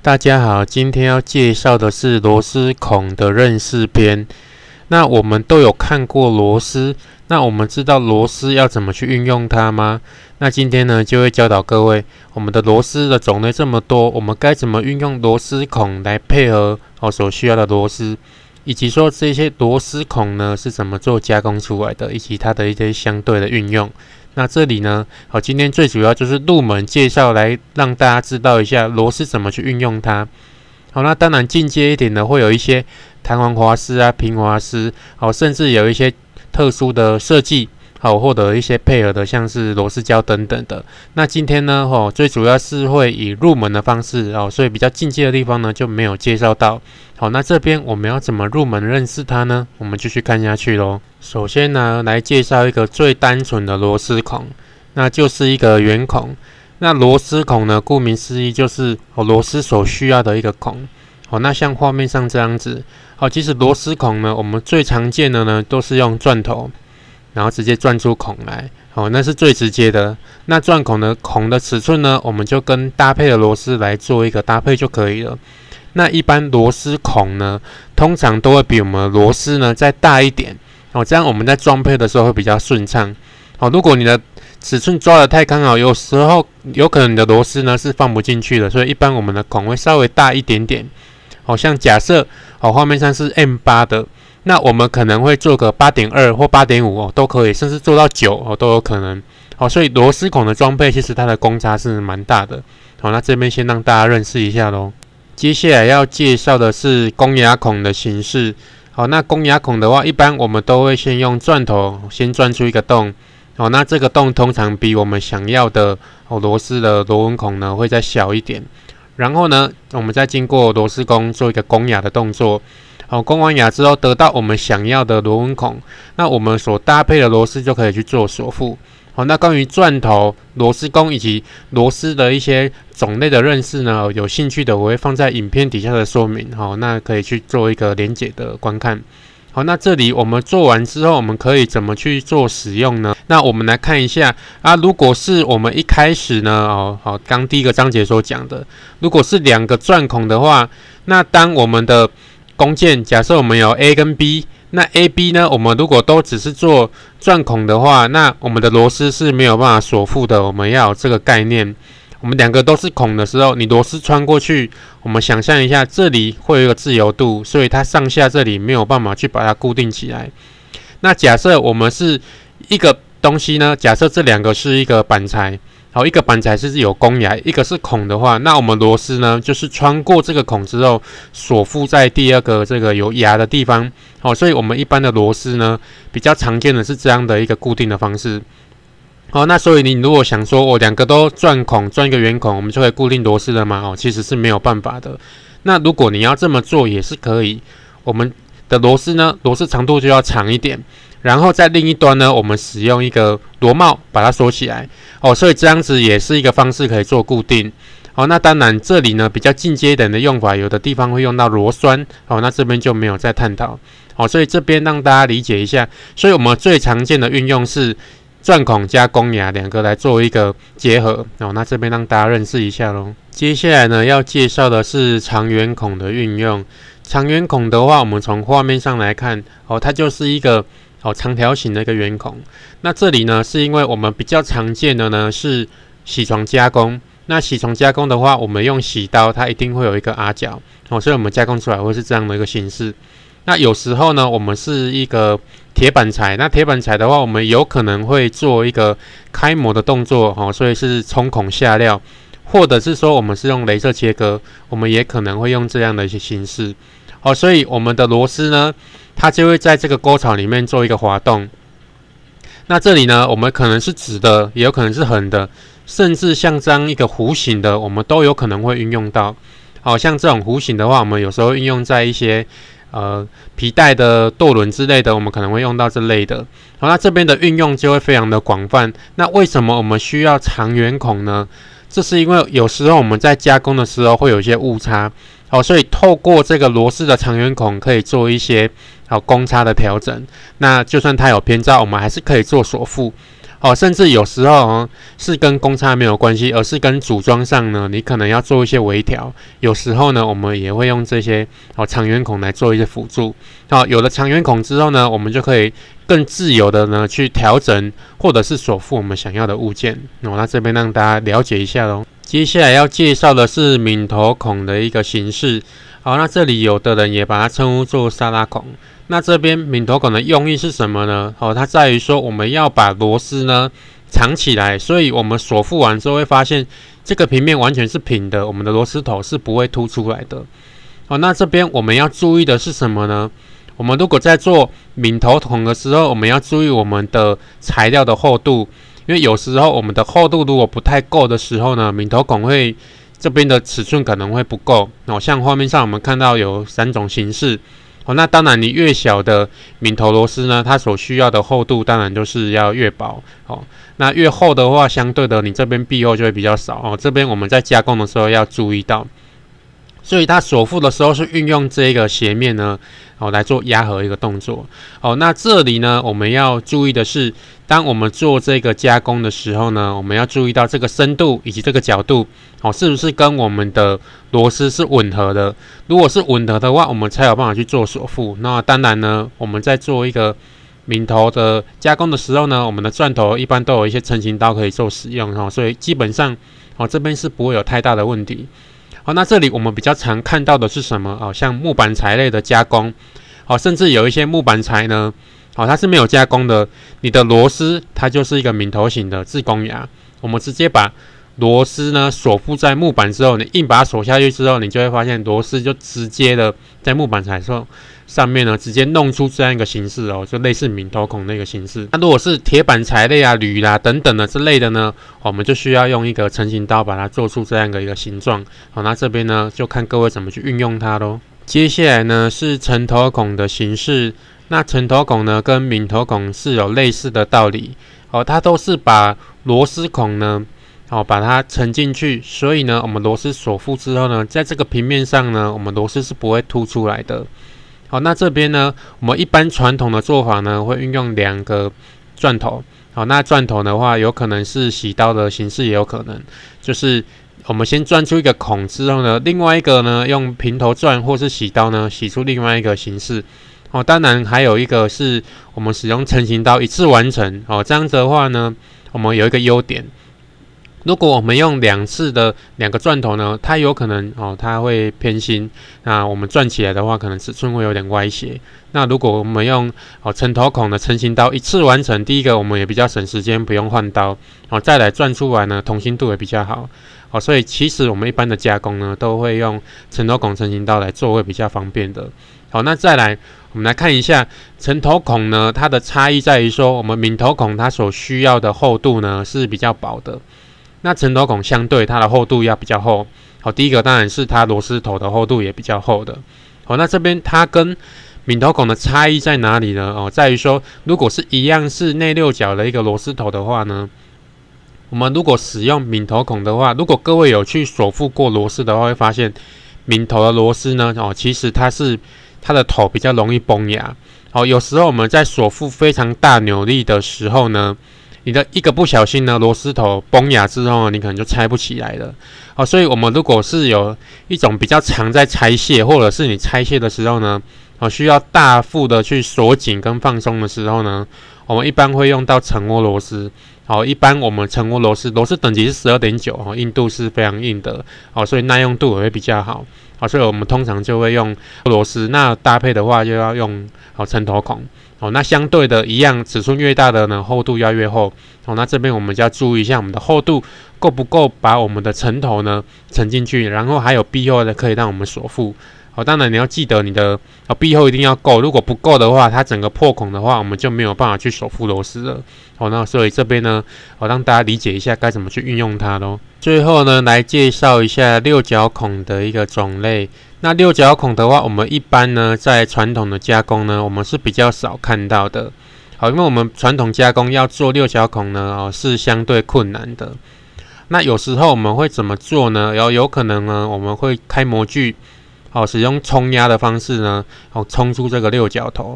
大家好，今天要介绍的是螺丝孔的认识篇。那我们都有看过螺丝，那我们知道螺丝要怎么去运用它吗？那今天呢，就会教导各位，我们的螺丝的种类这么多，我们该怎么运用螺丝孔来配合所需要的螺丝，以及说这些螺丝孔呢是怎么做加工出来的，以及它的一些相对的运用。那这里呢，今天最主要就是入门介绍，来让大家知道一下螺丝怎么去运用它。好，那当然进阶一点的会有一些弹簧滑丝啊、平滑丝，甚至有一些特殊的设计，或者一些配合的，像是螺丝胶等等的。那今天呢，最主要是会以入门的方式，所以比较进阶的地方呢就没有介绍到。好，那这边我们要怎么入门认识它呢？我们继续看下去咯。首先呢，来介绍一个最单纯的螺丝孔，那就是一个圆孔。那螺丝孔呢，顾名思义就是螺丝所需要的一个孔。那像画面上这样子，其实螺丝孔呢，我们最常见的呢都是用钻头，然后直接钻出孔来，那是最直接的。那钻孔的孔的尺寸呢，我们就跟搭配的螺丝来做一个搭配就可以了。那一般螺丝孔呢，通常都会比我们的螺丝呢再大一点，这样我们在装配的时候会比较顺畅。如果你的尺寸抓得太刚好，有时候有可能你的螺丝呢是放不进去的，所以一般我们的孔会稍微大一点点。像假设画面上是 M8 的，那我们可能会做个 8.2 或 8.5 都可以，甚至做到9都有可能。所以螺丝孔的装配其实它的公差是蛮大的。那这边先让大家认识一下咯。接下来要介绍的是公牙孔的形式。那公牙孔的话，一般我们都会先用钻头先钻出一个洞。那这个洞通常比我们想要的螺丝的螺纹孔呢会再小一点。然后呢，我们再经过螺丝工做一个公牙的动作。公完牙之后，得到我们想要的螺纹孔，那我们所搭配的螺丝就可以去做锁附。那关于钻头、螺丝工以及螺丝的一些种类的认识呢，有兴趣的我会放在影片底下的说明，那可以去做一个连结的观看。好，那这里我们做完之后，我们可以怎么去做使用呢？那我们来看一下如果是我们一开始呢，刚第一个章节所讲的，如果是2个钻孔的话，那当我们的工件假设我们有 A 跟 B， 那 A、B 呢，我们如果都只是做钻孔的话，那我们的螺丝是没有办法锁附的。我们要有这个概念。我们2个都是孔的时候，你螺丝穿过去，我们想象一下，这里会有一个自由度，所以它上下这里没有办法去把它固定起来。那假设我们是一个东西呢，假设这2个是一个板材，一个板材是有公牙，一个是孔的话，那我们螺丝呢，就是穿过这个孔之后，锁附在第2个这个有牙的地方。所以我们一般的螺丝呢，比较常见的是这样的一个固定的方式。那所以你如果想说我2个都钻孔，钻一个圆孔，我们就可以固定螺丝了吗？其实是没有办法的。那如果你要这么做也是可以，我们的螺丝呢，螺丝长度就要长一点，然后在另一端呢，我们使用一个螺帽把它锁起来。所以这样子也是一个方式可以做固定。那当然这里呢比较进阶一点的用法，有的地方会用到螺栓。那这边就没有再探讨。所以这边让大家理解一下。所以我们最常见的运用是钻孔加公牙2个来做一个结合。那这边让大家认识一下咯。接下来呢要介绍的是长圆孔的运用。长圆孔的话，我们从画面上来看，它就是一个长条形的一个圆孔。那这里呢是因为我们比较常见的呢是铣床加工。那铣床加工的话，我们用铣刀，它一定会有一个R角，所以我们加工出来会是这样的一个形式。那有时候呢，我们是一个铁板材，那铁板材的话，我们有可能会做一个开模的动作，所以是冲孔下料，或者是说我们是用雷射切割，我们也可能会用这样的一些形式。所以我们的螺丝呢，它就会在这个沟槽里面做一个滑动。那这里呢，我们可能是直的，也有可能是横的，甚至像这样一个弧形的，我们都有可能会运用到。像这种弧形的话，我们有时候运用在一些皮带的舵轮之类的，我们可能会用到这类的。那这边的运用就会非常的广泛。那为什么我们需要长圆孔呢？这是因为有时候我们在加工的时候会有一些误差。所以透过这个螺丝的长圆孔可以做一些公差的调整。那就算它有偏差，我们还是可以做锁附。 甚至有时候是跟公差没有关系，而是跟组装上呢，你可能要做一些微调。有时候呢，我们也会用这些长圆孔来做一些辅助。有了长圆孔之后呢，我们就可以更自由的呢去调整或者是锁附我们想要的物件。那这边让大家了解一下咯。接下来要介绍的是抿头孔的一个形式。好，那这里有的人也把它称呼作沙拉孔。那这边抿头孔的用意是什么呢？它在于说我们要把螺丝呢藏起来，所以我们锁附完之后会发现这个平面完全是平的，我们的螺丝头是不会凸出来的。那这边我们要注意的是什么呢？我们如果在做抿头孔的时候，我们要注意我们的材料的厚度，因为有时候我们的厚度如果不太够的时候呢，抿头孔会这边的尺寸可能会不够。像画面上我们看到有3种形式。那当然，你越小的抿头螺丝呢，它所需要的厚度当然就是要越薄。那越厚的话，相对的你这边壁厚就会比较少。这边我们在加工的时候要注意到。所以它锁附的时候是运用这个斜面呢，来做压合一个动作。那这里呢，我们要注意的是，当我们做这个加工的时候呢，我们要注意到这个深度以及这个角度，是不是跟我们的螺丝是吻合的？如果是吻合的话，我们才有办法去做锁附。那当然呢，我们在做一个抿头的加工的时候呢，我们的钻头一般都有一些成型刀可以做使用，所以基本上这边是不会有太大的问题。那这里我们比较常看到的是什么？像木板材类的加工，甚至有一些木板材呢，它是没有加工的，你的螺丝它就是一个抿头型的自攻牙，我们直接把螺丝呢锁附在木板之后，你硬把它锁下去之后，你就会发现螺丝就直接的在木板材上面呢，直接弄出这样一个形式就类似抿头孔那个形式。那如果是铁板材类啊、铝啦等等的之类的呢，我们就需要用一个成型刀把它做出这样的一个形状。那这边呢就看各位怎么去运用它咯。接下来呢是沉头孔的形式。那沉头孔呢跟抿头孔是有类似的道理，它都是把螺丝孔呢把它沉进去，所以呢我们螺丝锁附之后呢，在这个平面上呢，我们螺丝是不会凸出来的。那这边呢，我们一般传统的做法呢，会运用2个钻头。那钻头的话，有可能是洗刀的形式，也有可能就是我们先钻出一个孔之后呢，另外一个呢用平头钻或是洗刀呢洗出另外一个形式。当然还有一个是我们使用成型刀一次完成。这样子的话呢，我们有一个优点。如果我们用2次的2个钻头呢，它有可能它会偏心，那我们钻起来的话，可能尺寸会有点歪斜。那如果我们用沉头孔的成型刀一次完成，第一个我们也比较省时间，不用换刀。再来钻出来呢，同心度也比较好。所以其实我们一般的加工呢，都会用沉头孔成型刀来做，会比较方便的。那再来我们来看一下沉头孔呢，它的差异在于说，我们抿头孔它所需要的厚度呢是比较薄的。那沉头孔相对它的厚度要比较厚。第一个当然是它螺丝头的厚度也比较厚的。那这边它跟抿头孔的差异在哪里呢？在于说，如果是一样是内六角的一个螺丝头的话呢，我们如果使用抿头孔的话，如果各位有去锁附过螺丝的话，会发现抿头的螺丝呢，其实它的头比较容易崩牙。有时候我们在锁附非常大扭力的时候呢，你的一个不小心呢，螺丝头崩牙之后，你可能就拆不起来了。所以我们如果是有一种比较常在拆卸，或者是你拆卸的时候呢，需要大幅的去锁紧跟放松的时候呢，我们一般会用到成涡螺丝。一般我们成涡螺丝等级是 12.9， 硬度是非常硬的，所以耐用度也会比较好。所以我们通常就会用螺丝，那搭配的话就要用沉头孔。那相对的一样，尺寸越大的呢，厚度要越厚。那这边我们就要注意一下我们的厚度够不够把我们的沉头呢沉进去，然后还有壁厚的可以让我们锁附。当然你要记得你的壁厚一定要够，如果不够的话，它整个破孔的话，我们就没有办法去锁附螺丝了。那所以这边呢，让大家理解一下该怎么去运用它咯。最后呢，来介绍一下六角孔的一个种类。那六角孔的话，我们一般呢在传统的加工呢，我们是比较少看到的。因为我们传统加工要做六角孔呢，是相对困难的。那有时候我们会怎么做呢？有可能呢，我们会开模具。使用冲压的方式呢，冲出这个六角头。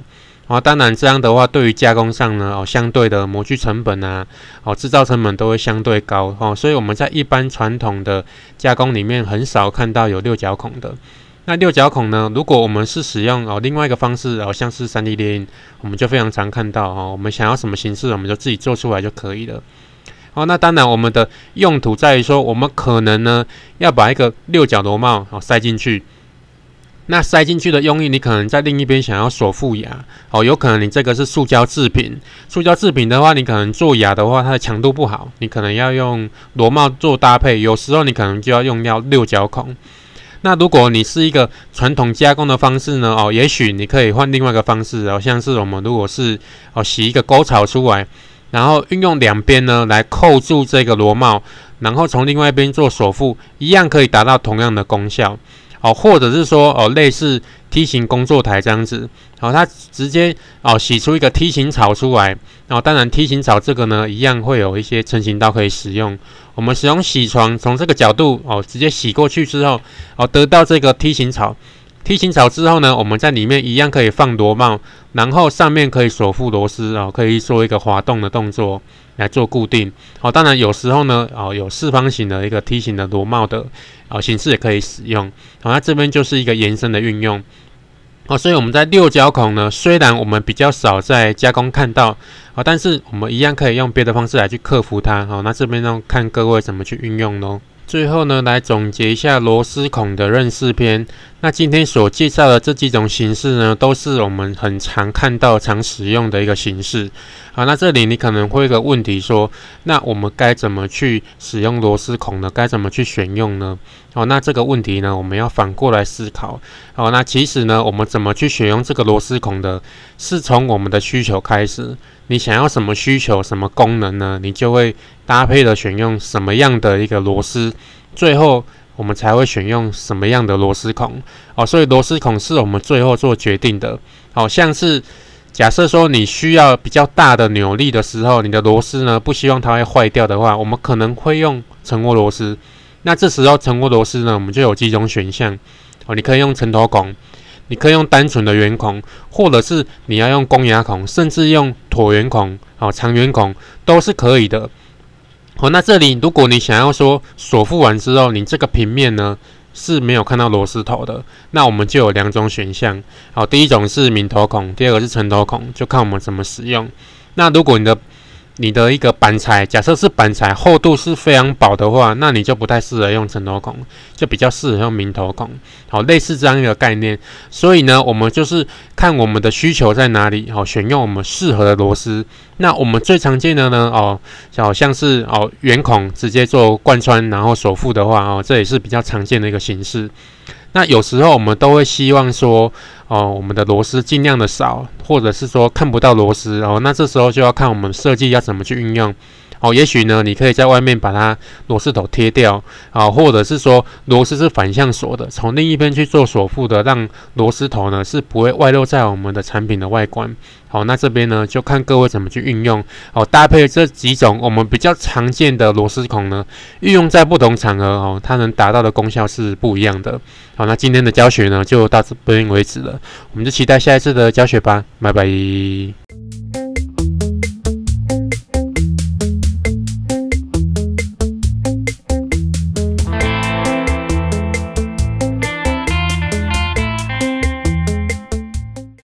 当然这样的话，对于加工上呢，相对的模具成本啊，制造成本都会相对高所以我们在一般传统的加工里面很少看到有六角孔的。那六角孔呢，如果我们是使用另外一个方式像是 3D 列印，我们就非常常看到我们想要什么形式，我们就自己做出来就可以了。那当然我们的用途在于说，我们可能呢要把一个六角螺帽塞进去。那塞进去的用意，你可能在另一边想要锁副牙有可能你这个是塑胶制品，塑胶制品的话，你可能做牙的话，它的强度不好，你可能要用螺帽做搭配，有时候你可能就要用到六角孔。那如果你是一个传统加工的方式呢，也许你可以换另外一个方式像是我们如果是洗一个沟槽出来，然后运用两边呢来扣住这个螺帽，然后从另外一边做锁副，一样可以达到同样的功效。或者是说类似梯形工作台这样子，它直接洗出一个梯形槽出来，当然梯形槽这个呢一样会有一些成型刀可以使用。我们使用洗床从这个角度直接洗过去之后得到这个梯形槽。梯形槽之后呢，我们在里面一样可以放螺帽，然后上面可以锁附螺丝可以做一个滑动的动作来做固定。当然有时候呢有四方形的一个梯形的螺帽的形式也可以使用。那这边就是一个延伸的运用。所以我们在六角孔呢，虽然我们比较少在加工看到但是我们一样可以用别的方式来去克服它。那这边呢看各位怎么去运用咯。最后呢，来总结一下螺丝孔的认识篇。那今天所介绍的这几种形式呢，都是我们很常看到、常使用的一个形式。那这里你可能会有一个问题说，那我们该怎么去使用螺丝孔呢？该怎么去选用呢？那这个问题呢，我们要反过来思考。那其实呢，我们怎么去选用这个螺丝孔的，是从我们的需求开始。你想要什么需求、什么功能呢？你就会搭配的选用什么样的一个螺丝，最后我们才会选用什么样的螺丝孔。所以螺丝孔是我们最后做决定的。像是假设说你需要比较大的扭力的时候，你的螺丝呢不希望它会坏掉的话，我们可能会用沉涡螺丝。那这时候沉涡螺丝呢，我们就有几种选项。你可以用沉头孔，你可以用单纯的圆孔，或者是你要用公牙孔，甚至用椭圆孔、长圆孔都是可以的。那这里如果你想要说锁附完之后，你这个平面呢是没有看到螺丝头的，那我们就有两种选项。第一种是抿头孔，第二个是沉头孔，就看我们怎么使用。那如果你的一个板材，假设是板材厚度是非常薄的话，那你就不太适合用沉头孔，就比较适合用抿头孔。类似这样一个概念。所以呢，我们就是看我们的需求在哪里，选用我们适合的螺丝。那我们最常见的呢，像是圆孔直接做贯穿然后锁附的话，这也是比较常见的一个形式。那有时候我们都会希望说，我们的螺丝尽量的少，或者是说看不到螺丝那这时候就要看我们设计要怎么去运用。也许呢，你可以在外面把它螺丝头贴掉或者是说螺丝是反向锁的，从另一边去做锁附的，让螺丝头呢是不会外露在我们的产品的外观。那这边呢就看各位怎么去运用。搭配这几种我们比较常见的螺丝孔呢，运用在不同场合它能达到的功效是不一样的。那今天的教学呢就到这边为止了，我们就期待下一次的教学吧，拜拜。